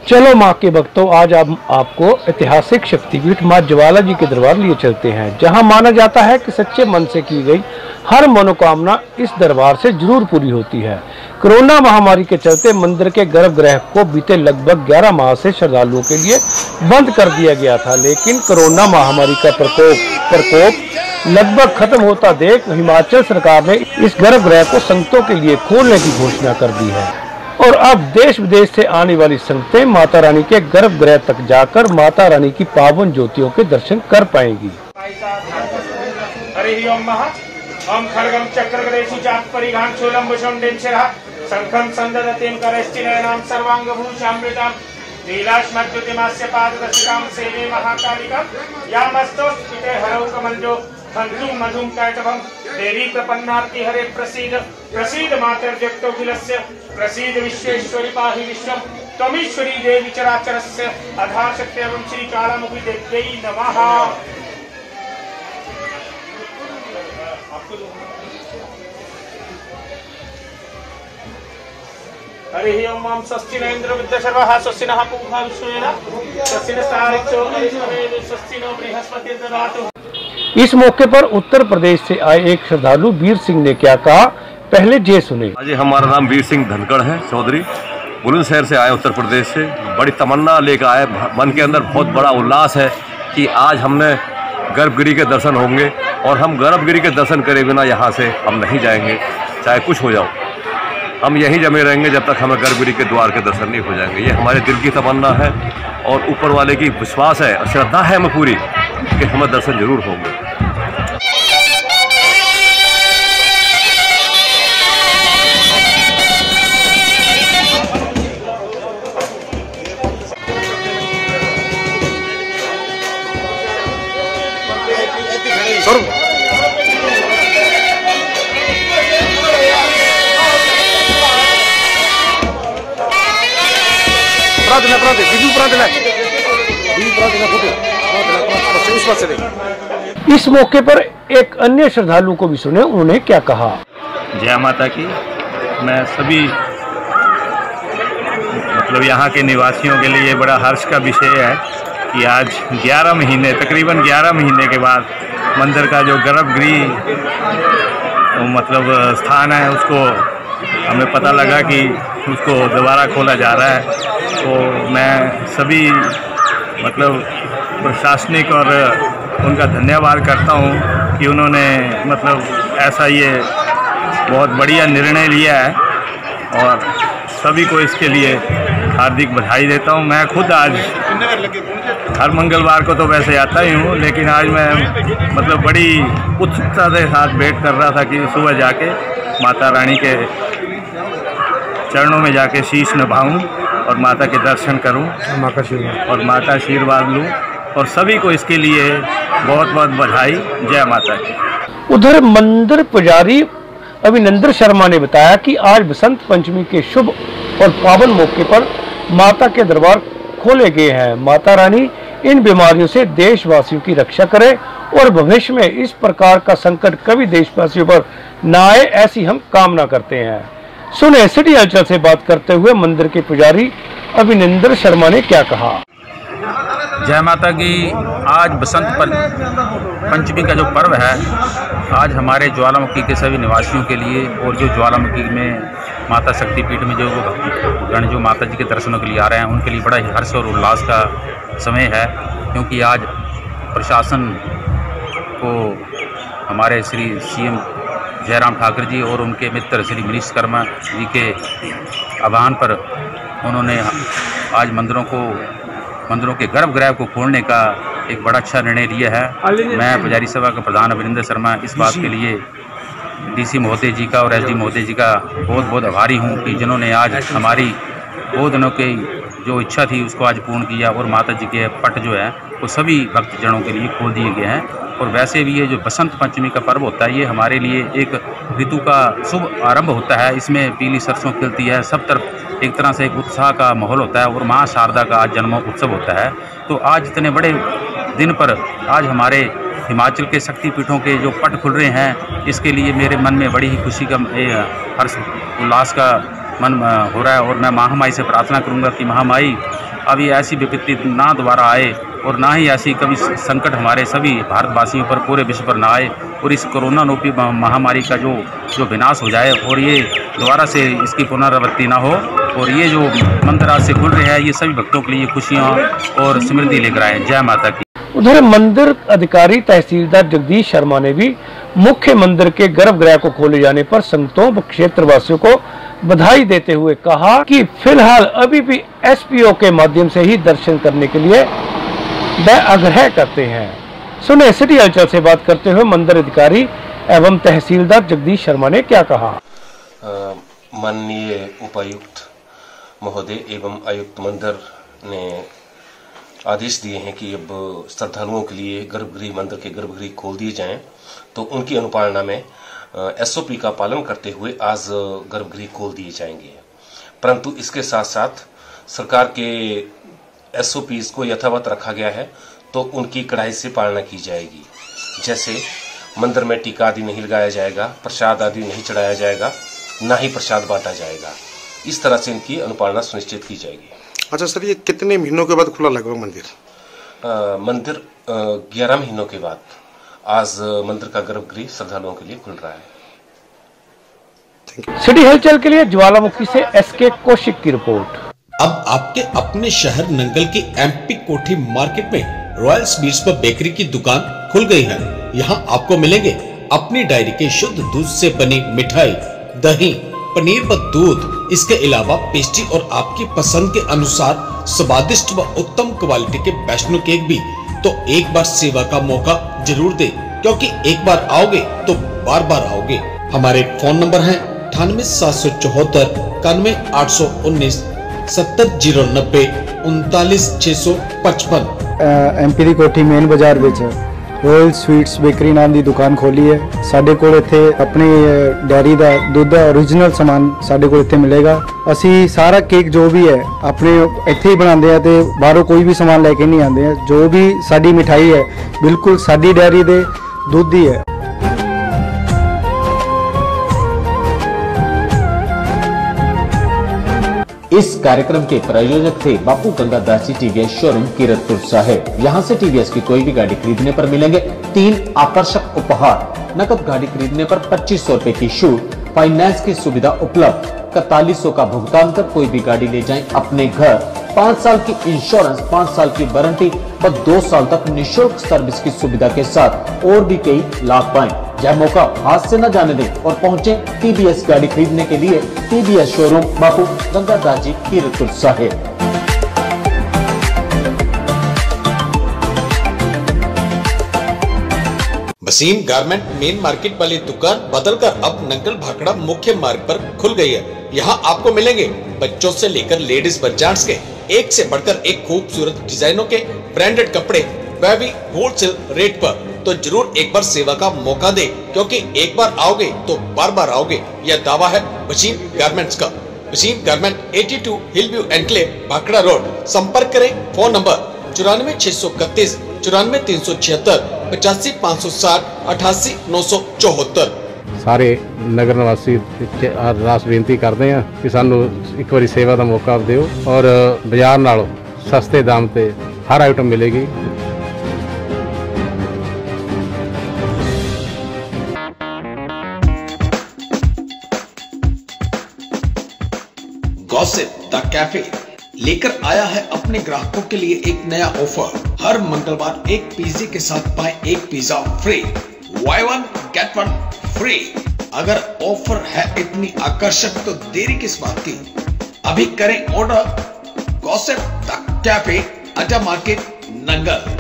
चलो माँ के भक्तों, आज आपको ऐतिहासिक शक्तिपीठ माँ ज्वाला जी के दरबार लिए चलते हैं, जहाँ माना जाता है कि सच्चे मन से की गई हर मनोकामना इस दरबार से जरूर पूरी होती है। कोरोना महामारी के चलते मंदिर के गर्भगृह को बीते लगभग 11 माह से श्रद्धालुओं के लिए बंद कर दिया गया था, लेकिन कोरोना महामारी का प्रकोप लगभग खत्म होता देख हिमाचल सरकार ने इस गर्भगृह को संगतों के लिए खोलने की घोषणा कर दी है और अब देश विदेश से आने वाली संगतें माता रानी के गर्भगृह तक जाकर माता रानी की पावन ज्योतियों के दर्शन कर पाएंगी। ओम खड्गम चक्रगदेशु जात परिघान शूलम भुषम डेंशरः शंखं संदधतीं करश्चिनयनां सर्वांगभूषामृतां नीलाश्मद्युतिमास्य पाददशिकां सेवे महाकालिकां यामस्तोस्मिते हरौ कमलजो हंतुं मधुं कैटभं देवी प्रपन्नार्ति हरे प्रसीद प्रसीद मातर्जगतोऽखिलस्य प्रसीद विश्वेश्वरी पाहि विश्वं त्वमीश्वरी देवी चराचरस्य आधारशक्ति एवं श्री कालामुखी देव्यै नमः। हरि ओम ओम स्वस्ति न इंद्र विद्याशर्वः स्वस्ति नः पूर्वा विश्वेन स्वस्ति नस्तारिक्षो स्वस्ति नो बृहस्पति ददातु। इस मौके पर उत्तर प्रदेश से आए एक श्रद्धालु वीर सिंह ने क्या कहा, पहले ये सुने। जी, हमारा नाम वीर सिंह धनखड़ है चौधरी। बुलंदशहर से आए, उत्तर प्रदेश से। बड़ी तमन्ना लेकर आए, मन के अंदर बहुत बड़ा उल्लास है कि आज हमने गर्भगिरी के दर्शन होंगे और हम गर्भगिरी के दर्शन करे बिना यहाँ से हम नहीं जाएंगे, चाहे कुछ हो जाओ। हम यहीं जमे रहेंगे जब तक हमें गर्भगिरी के द्वार के दर्शन नहीं हो जाएंगे। ये हमारे दिल की तमन्ना है और ऊपर वाले की विश्वास है और श्रद्धा है हमें पूरी कि हमें दर्शन जरूर होंगे। इस मौके पर एक अन्य श्रद्धालु को भी सुने, उन्होंने क्या कहा। जय माता की। मैं सभी यहाँ के निवासियों के लिए बड़ा हर्ष का विषय है कि आज 11 महीने, तकरीबन 11 महीने के बाद मंदिर का जो गर्भगृह स्थान है उसको हमें पता लगा कि उसको दोबारा खोला जा रहा है। तो मैं सभी प्रशासनिक और उनका धन्यवाद करता हूँ कि उन्होंने ऐसा ये बहुत बढ़िया निर्णय लिया है और सभी को इसके लिए हार्दिक बधाई देता हूँ। मैं खुद आज हर मंगलवार को तो वैसे आता ही हूँ, लेकिन आज मैं बड़ी उत्सुकता के साथ वेट कर रहा था कि सुबह जाके माता रानी के चरणों में जाके शीश नभाऊँ और माता के दर्शन करूं और माता आशीर्वाद लूं और सभी को इसके लिए बहुत बहुत बधाई। जय माता की। उधर मंदिर पुजारी अभिनंदन शर्मा ने बताया कि आज बसंत पंचमी के शुभ और पावन मौके पर माता के दरबार खोले गए हैं। माता रानी इन बीमारियों से देशवासियों की रक्षा करे और भविष्य में इस प्रकार का संकट कभी देशवासियों पर न आए, ऐसी हम कामना करते हैं। सुने सिटी हलचल से बात करते हुए मंदिर के पुजारी अभिनंदन शर्मा ने क्या कहा। जय माता की। आज बसंत पंचमी का जो पर्व है, आज हमारे ज्वालामुखी के सभी निवासियों के लिए और जो ज्वालामुखी में माता शक्तिपीठ में जो गण जो माता जी के दर्शनों के लिए आ रहे हैं उनके लिए बड़ा ही हर्ष और उल्लास का समय है, क्योंकि आज प्रशासन को हमारे श्री सीएम जयराम ठाकुर जी और उनके मित्र श्री मनीष शर्मा जी के आह्वान पर उन्होंने आज मंदिरों के गर्भगृह को खोलने का एक बड़ा अच्छा निर्णय लिया है। मैं पुजारी सभा का प्रधान अभिनंदन शर्मा इस बात के लिए डीसी महोदय जी का और एसडी महोदय जी का बहुत बहुत आभारी हूँ कि जिन्होंने आज हमारी बहुत दिनों की जो इच्छा थी उसको आज पूर्ण किया और माता जी के पट जो है वो सभी भक्तजनों के लिए खोल दिए गए हैं। और वैसे भी ये जो बसंत पंचमी का पर्व होता है ये हमारे लिए एक ऋतु का शुभ आरंभ होता है। इसमें पीली सरसों खिलती है, सब तरफ एक तरह से एक उत्साह का माहौल होता है और माँ शारदा का आज जन्म उत्सव होता है। तो आज इतने बड़े दिन पर आज हमारे हिमाचल के शक्तिपीठों के जो पट खुल रहे हैं, इसके लिए मेरे मन में बड़ी ही खुशी का हर्ष उल्लास का मन हो रहा है। और मैं महामाई से प्रार्थना करूंगा कि महामाई अब ये ऐसी विपत्ति ना दोबारा आए और ना ही ऐसी कभी संकट हमारे सभी भारतवासियों पर, पूरे विश्व पर ना आए, और इस कोरोना रूपी महामारी का जो विनाश हो जाए और ये दोबारा से इसकी पुनरावृत्ति ना हो, और ये जो मंदिर आज से खुल रहे हैं ये सभी भक्तों के लिए खुशियाँ और समृद्धि लेकर आए। जय माता की। उधर मंदिर अधिकारी तहसीलदार जगदीश शर्मा ने भी मुख्य मंदिर के गर्भगृह को खोले जाने पर संगतों व क्षेत्रवासियों को बधाई देते हुए कहा कि फिलहाल अभी भी एसपीओ के माध्यम से ही दर्शन करने के लिए वे आग्रह करते हैं। सुने सिटी हलचल से बात करते हुए मंदिर अधिकारी एवं तहसीलदार जगदीश शर्मा ने क्या कहा। माननीय उपायुक्त महोदय एवं आयुक्त मंदिर ने आदेश दिए हैं कि अब श्रद्धालुओं के लिए गर्भगृह, मंदिर के गर्भगृह खोल दिए जाएं, तो उनकी अनुपालना में एसओपी का पालन करते हुए आज गर्भगृह खोल दिए जाएंगे। परंतु इसके साथ साथ सरकार के एसओपीज को यथावत रखा गया है, तो उनकी कड़ाई से पालना की जाएगी। जैसे मंदिर में टीका आदि नहीं लगाया जाएगा, प्रसाद आदि नहीं चढ़ाया जाएगा, ना ही प्रसाद बांटा जाएगा। इस तरह से इनकी अनुपालना सुनिश्चित की जाएगी। अच्छा सर, ये कितने महीनों के बाद खुला लगभग मंदिर? मंदिर 11 महीनों के बाद आज मंदिर का गर्भगृह श्रद्धालुओं के लिए खुल रहा है। सिटी हलचल के लिए ज्वालामुखी से एसके कौशिक की रिपोर्ट। अब आपके अपने शहर नंगल की एमपी कोठी मार्केट में रॉयल स्वीट्स पर बेकरी की दुकान खुल गई है। यहाँ आपको मिलेंगे अपनी डायरी के शुद्ध दूध से बनी मिठाई, दही, पनीर व दूध। इसके अलावा पेस्ट्री और आपकी पसंद के अनुसार स्वादिष्ट व उत्तम क्वालिटी के वैष्णो केक भी। तो एक बार सेवा का मौका जरूर दे, क्योंकि एक बार आओगे तो बार बार आओगे। हमारे फोन नंबर है 98 774 91 819 70 090 39 655। एमपी ਦੀ ਕੋਠੀ ਮੇਨ ਬਾਜ਼ਾਰ ਵਿੱਚ ਰੋਇਲ ਸਵੀਟਸ ਬੇਕਰੀ ਨਾਮ ਦੀ ਦੁਕਾਨ ਖੋਲੀ ਹੈ। ਸਾਡੇ ਕੋਲ ਇੱਥੇ ਆਪਣੀ ਡੈਰੀ ਦਾ ਦੁੱਧ ਦਾ ओरिजिनल ਸਮਾਨ ਸਾਡੇ ਕੋਲ ਇੱਥੇ ਮਿਲੇਗਾ। ਅਸੀਂ ਸਾਰਾ ਕੇਕ ਜੋ ਵੀ ਹੈ ਆਪਣੇ ਇੱਥੇ ਹੀ ਬਣਾਉਂਦੇ ਆ ਤੇ ਬਾਹਰੋਂ ਕੋਈ ਵੀ ਸਮਾਨ ਲੈ ਕੇ ਨਹੀਂ ਆਉਂਦੇ ਆ। ਜੋ ਵੀ ਸਾਡੀ ਮਿਠਾਈ ਹੈ ਬਿਲਕੁਲ ਸਾਡੀ ਡੈਰੀ ਦੇ ਦੁੱਧ ਦੀ ਹੈ। इस कार्यक्रम के प्रायोजक थे बापू गंगादास जी टीवीएस शोरूम कीरतपुर साहिब। यहाँ से टीवीएस की कोई भी गाड़ी खरीदने पर मिलेंगे 3 आकर्षक उपहार। नकद गाड़ी खरीदने पर 2500 रुपए की छूट, फाइनेंस की सुविधा उपलब्ध, 4100 का भुगतान कर कोई भी गाड़ी ले जाएं अपने घर। 5 साल की इंश्योरेंस, 5 साल की वारंटी व 2 साल तक निःशुल्क सर्विस की सुविधा के साथ और भी कई लाभ पाएं। यह मौका हाथ से न जाने दें और पहुंचे टीवीएस गाड़ी खरीदने के लिए TVS showroom Bapu Gangadas ji Kiratpur Sahib. Wasim garment main market वाली दुकान बदलकर अब नंगल भाखड़ा मुख्य मार्ग पर खुल गई है। यहाँ आपको मिलेंगे बच्चों से लेकर लेडीज व जेंट्स के एक से बढ़कर एक खूबसूरत डिजाइनों के ब्रांडेड कपड़े, वह भी होलसेल रेट पर। तो जरूर एक बार सेवा का मौका दे, क्योंकि एक बार आओगे तो बार बार आओगे, यह दावा है वसीम गारमेंट्स का। Wasim garment 82 Hillview Enclave Bhakra Road. संपर्क करें फोन नंबर 94 631 94 376 85 560 88 974। ਸਾਰੇ ਨਗਰ ਨਿਵਾਸੀ ਅਰਦਾਸ ਬੇਨਤੀ ਕਰਦੇ ਆ ਕਿ ਸਾਨੂੰ ਇੱਕ ਵਾਰੀ ਸੇਵਾ ਦਾ ਮੌਕਾ ਦਿਓ ਔਰ ਬਾਜ਼ਾਰ ਨਾਲੋਂ ਸਸਤੇ ਦਾਮ ਤੇ ਹਰ ਆਈਟਮ ਮਿਲੇਗੀ। गॉसिप द कैफे लेकर आया है अपने ग्राहकों के लिए एक नया ऑफर। हर मंगलवार एक पिज्जे के साथ पाएं एक pizza free, buy 1 get 1 free. अगर ऑफर है इतनी आकर्षक तो देरी किस बात की, अभी करें order. Gossip the Cafe, Adda market, Nangal.